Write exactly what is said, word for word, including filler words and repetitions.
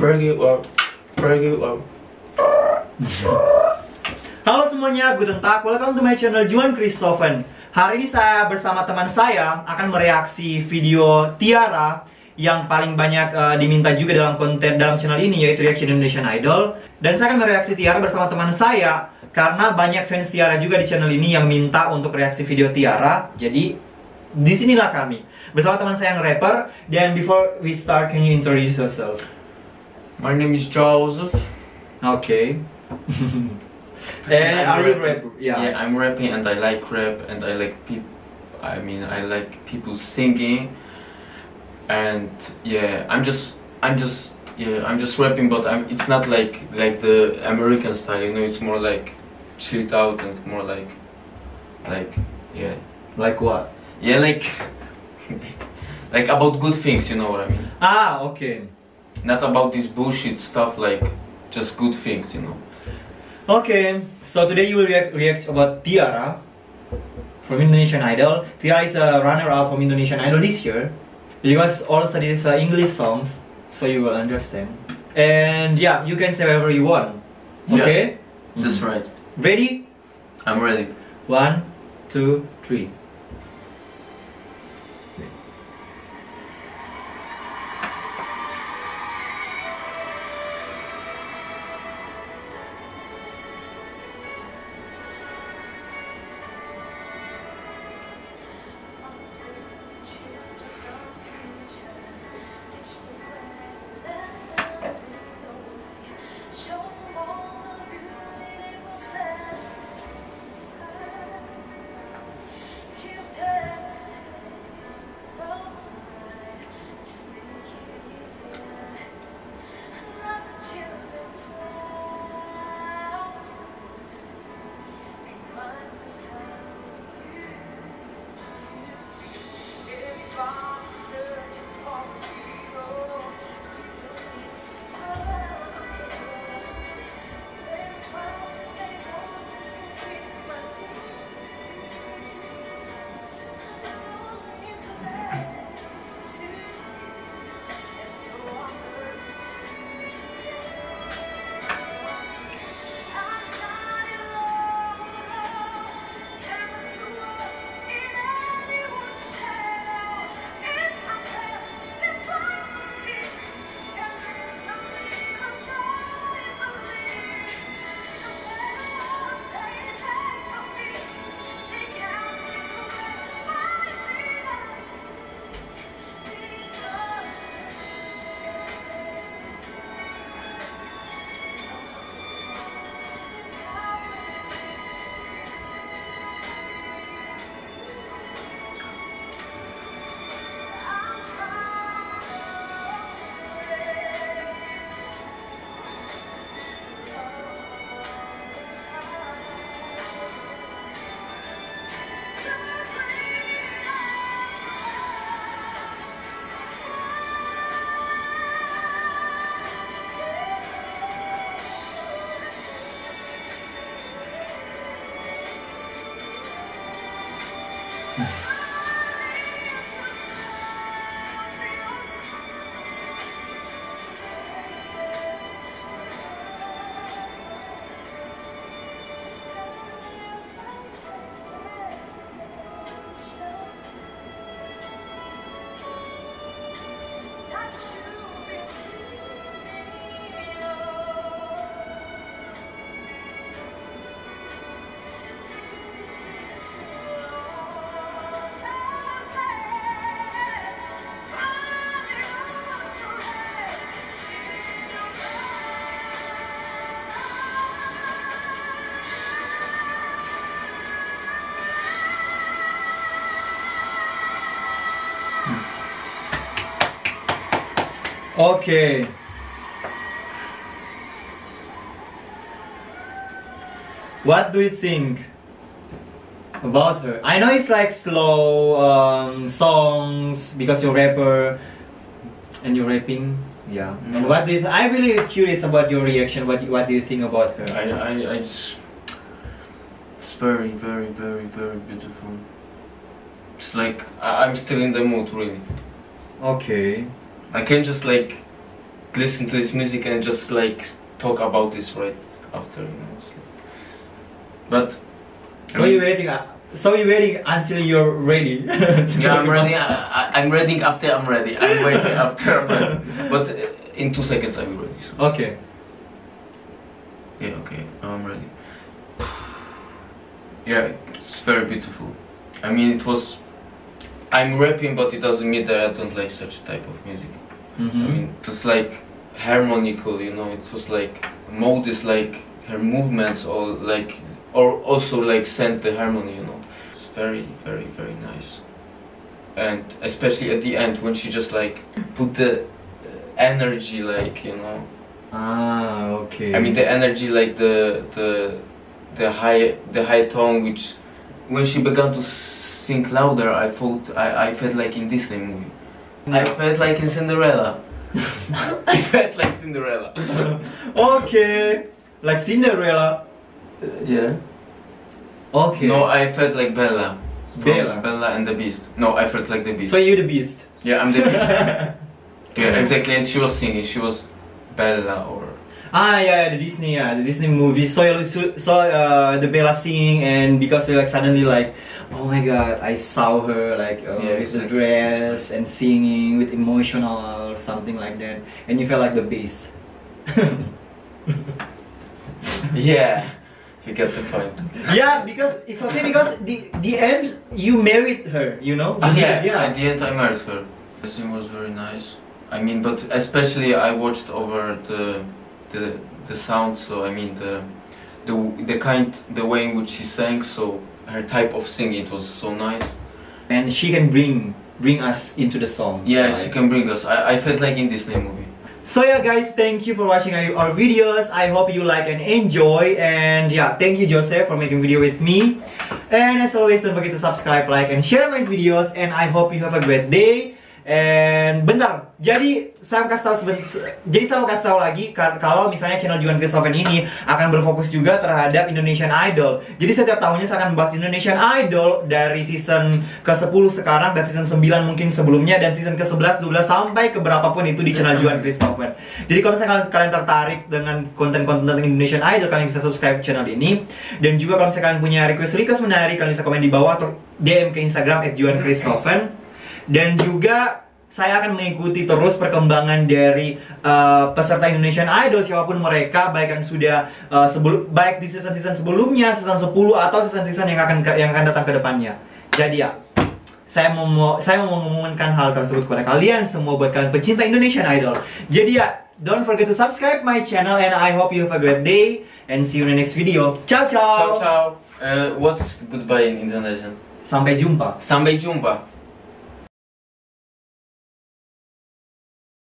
pergi up, pergi up. Halo semuanya, guten tag, welcome to my channel Juan Christophen. Hari ini saya bersama teman saya akan mereaksi video Tiara yang paling banyak uh, diminta juga dalam konten dalam channel ini, yaitu Reaction Indonesian Idol. Dan saya akan mereaksi Tiara bersama teman saya karena banyak fans Tiara juga di channel ini yang minta untuk reaksi video Tiara. Jadi disinilah kami bersama teman saya yang rapper. Dan before we start, can you introduce yourself? My name is Joseph. Okay. And are you rap? Yeah. Yeah, I'm rapping and I like rap and I like people. I mean, I like people singing, and yeah, I'm just, I'm just, yeah, I'm just rapping, but I'm. It's not like like the American style, you know. It's more like chilled out and more like, like yeah. Like what? Yeah, like, like about good things, you know what I mean? Ah, okay. Not about this bullshit stuff, like just good things, you know. Okay, so today you will react, react about Tiara from Indonesian Idol. Tiara is a runner-up from Indonesian Idol this year because also this is uh, English songs, so you will understand. And yeah, you can say whatever you want. Okay? Yeah, that's right. Ready? I'm ready. One, two, three. Okay. What do you think about her? I know it's like slow um, songs because you're rapper and you're rapping. Yeah. No. And what do you I'm really curious about your reaction. What what do you think about her? I, I, I just, it's very, very, very, very beautiful. It's like I, I'm still in the mood, really. Okay. I can just like listen to his music and just like talk about this right after, you know. So. But So you're waiting. Uh, so you're waiting until you're ready. yeah, I'm ready. I, I, I'm ready after I'm ready. I'm waiting after I'm ready. But uh, in two seconds I will ready. So. Okay. Yeah. Okay. I'm ready. Yeah, it's very beautiful. I mean, it was. I'm rapping, but it doesn't mean that I don't like such type of music. Mm-hmm. I mean, it was like harmonical, you know. It was like mode is like her movements, or like, or also like send the harmony, you know. It's very, very, very nice. And especially at the end when she just like put the energy, like, you know. Ah, okay. I mean the energy, like the the the high the high tone, which when she began to sing louder, I thought I, I felt like in Disney movie. No. I felt like in Cinderella. I felt like Cinderella. Okay, like Cinderella. Uh, yeah. Okay. No, I felt like Bella. From Bella. Bella and the Beast. No, I felt like the Beast. So you're the Beast. Yeah, I'm the Beast. Yeah, exactly. And she was singing. She was Bella or. Ah, yeah, the Disney, yeah, the Disney movie. So you saw so, uh, the Bella singing, and because you like suddenly like, oh my God, I saw her like uh, Yeah, with the exactly. dress and singing with emotional or something like that, and you felt like the Beast. Yeah, you get the point. Yeah, because it's okay because the the end you married her, you know. Ah, yeah, yeah. at the end I married her. The scene was very nice. I mean, but especially I watched over the the the sound. So I mean the the the kind the way in which she sang. So her type of singing, it was so nice. And she can bring bring us into the songs. Yeah, right? she can bring us. I I felt like in Disney movie. So yeah guys, thank you for watching our, our videos. I hope you like and enjoy, and yeah, thank you Joseph for making video with me. And as always, don't forget to subscribe, like, and share my videos, and I hope you have a great day. And bentar, jadi saya mau kasih tahu seben- jadi saya mau kasih tahu lagi ka- kalau misalnya channel Juan Christofen ini akan berfokus juga terhadap Indonesian Idol. Jadi setiap tahunnya saya akan membahas Indonesian Idol dari season ke sepuluh sekarang dan season sembilan mungkin sebelumnya, dan season ke sebelas, dua belas sampai ke berapapun itu di channel Juan Christofen. Jadi kalau misalnya kalian tertarik dengan konten-konten tentang Indonesian Idol, kalian bisa subscribe channel ini. Dan juga kalau misalnya kalian punya request-request menarik, kalian bisa komen di bawah atau D M ke Instagram at juan christofen. Dan juga saya akan mengikuti terus perkembangan dari uh, peserta Indonesian Idol siapapun mereka, baik yang sudah uh, sebelum baik di season-season sebelumnya, season sepuluh atau season-season yang akan yang akan datang ke depannya. Jadi ya, saya mau saya mau mengumumkan hal tersebut kepada kalian semua, buat kalian pecinta Indonesian Idol. Jadi ya, don't forget to subscribe my channel, and I hope you have a great day and see you in the next video. Ciao ciao. Ciao ciao. Uh, what's goodbye in Indonesian? Sampai jumpa. Sampai jumpa.